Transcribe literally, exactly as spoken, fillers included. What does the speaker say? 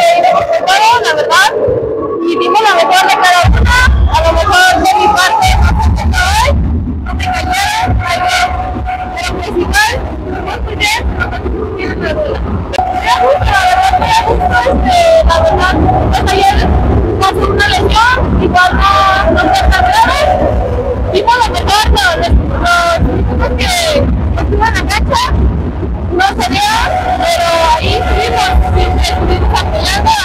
dimos con todo, la verdad, y dimos lo mejor de cada una. A lo mejor de mi parte no se entendió hoy, no me cayeron, pero principal, muy bien, no me tienen la duda. Me da gusto, la verdad, me da gusto, este, la verdad, pues ayer pasó una lesión, igual no, no fue tan grave, dimos lo mejor, los, los minutos que estuve en la cancha, no se dio, pero ahí estuvimos, siempre estuvimos apoyando